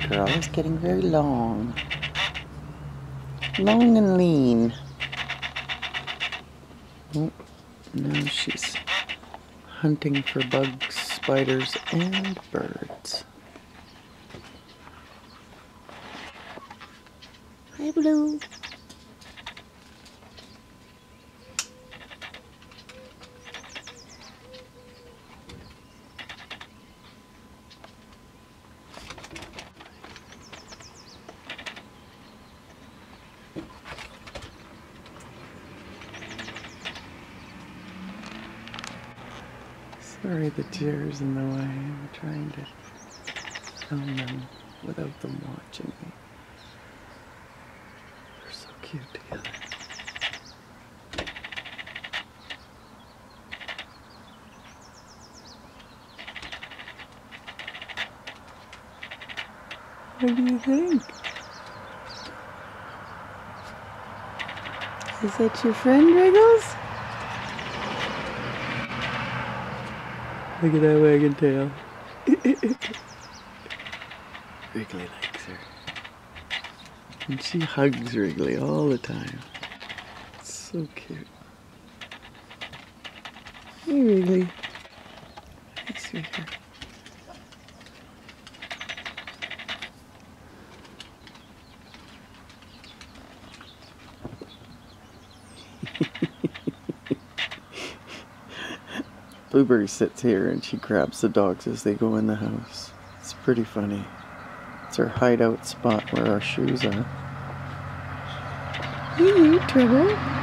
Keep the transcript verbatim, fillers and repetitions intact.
girl is getting very long. Long and lean. Oh, now she's hunting for bugs, spiders, and birds. Hi, Blue. Sorry the chair's in the way. I'm trying to film them without them watching me. They're so cute together. What do you think? Is that your friend, Wriggles? Look at that wagging tail. Wrigley likes her. And she hugs Wrigley all the time. It's so cute. Hey, Wrigley. Hey, sweetheart. Blueberry sits here and she grabs the dogs as they go in the house. It's pretty funny. It's her hideout spot where our shoes are. Hey, Trevor.